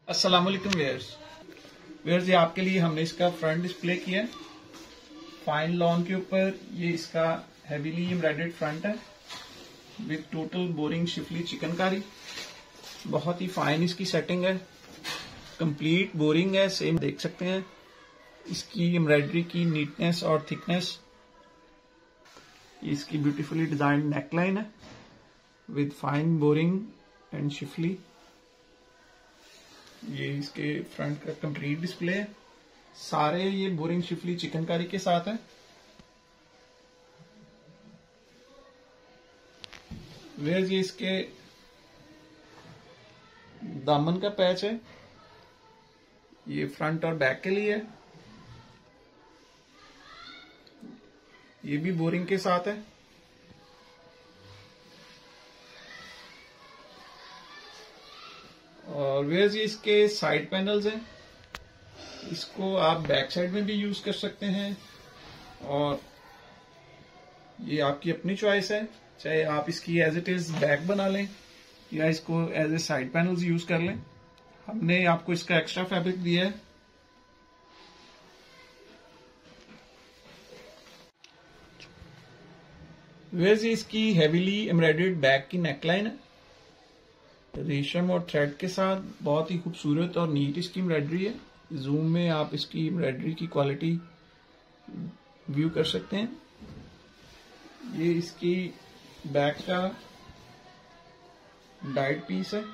अस्सलाम वालेकुम वेयर्स। ये आपके लिए हमने इसका फ्रंट डिस्प्ले किया है फाइन लॉन के ऊपर। ये इसका हैवीली एम्ब्रॉयडर्ड फ्रंट है with total boring schiffli chikankari. बहुत ही फाइन इसकी सेटिंग है, कंप्लीट बोरिंग है। सेम देख सकते हैं इसकी एम्ब्रॉयडरी की नीटनेस और थिकनेस। इसकी ब्यूटीफुली डिजाइन नेकलाइन है with fine boring and schiffli. ये इसके फ्रंट का कंप्लीट डिस्प्ले है। सारे ये बोरिंग शिफली चिकनकारी के साथ है। ये इसके दामन का पैच है, ये फ्रंट और बैक के लिए है। ये भी बोरिंग के साथ है। और ये इसके साइड पैनल्स हैं। इसको आप बैक साइड में भी यूज कर सकते हैं और ये आपकी अपनी चॉइस है, चाहे आप इसकी एज इट इज बैक बना लें या इसको as a side panels use कर लें। हमने आपको इसका एक्स्ट्रा फैब्रिक दिया है। वैसे इसकी हैवीली एम्ब्रॉयडर्ड बैक की नेकलाइन है, रेशम और थ्रेड के साथ। बहुत ही खूबसूरत और नीट इसकी एम्ब्रॉयडरी है। जूम में आप इसकी एम्ब्रॉयडरी की क्वालिटी व्यू कर सकते हैं। ये इसकी बैक का डाइड पीस है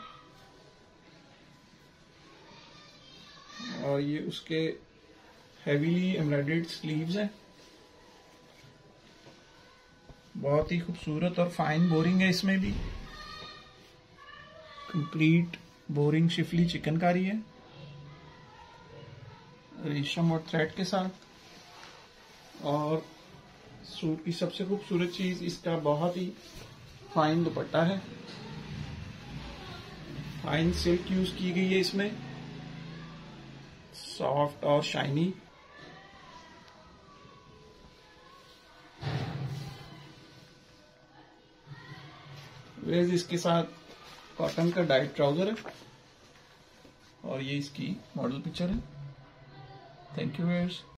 और ये उसके हैवीली एम्ब्रॉयडर्ड स्लीव्स हैं। बहुत ही खूबसूरत और फाइन बोरिंग है। इसमें भी कंप्लीट बोरिंग शिफली चिकनकारी है रेशम और थ्रेड के साथ। और सूट की सबसे खूबसूरत चीज इसका बहुत ही फाइन दुपट्टा है। फाइन सिल्क यूज की गई है इसमें, सॉफ्ट और शाइनी। इसके साथ कॉटन का डाइट ट्राउजर है और ये इसकी मॉडल पिक्चर है। Thank you wears.